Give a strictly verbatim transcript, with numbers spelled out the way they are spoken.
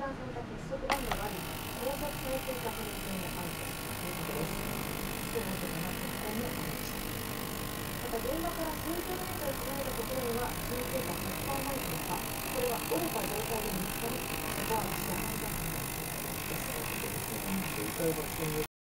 断された結束バンドがあり、拘束されていた可能性もあるということです。ということが結婚もありました。また現場から数十メートル離れたところには気のついたタッパーマイクが、これは折れた状態で見つかり、そこは知らないだったということです。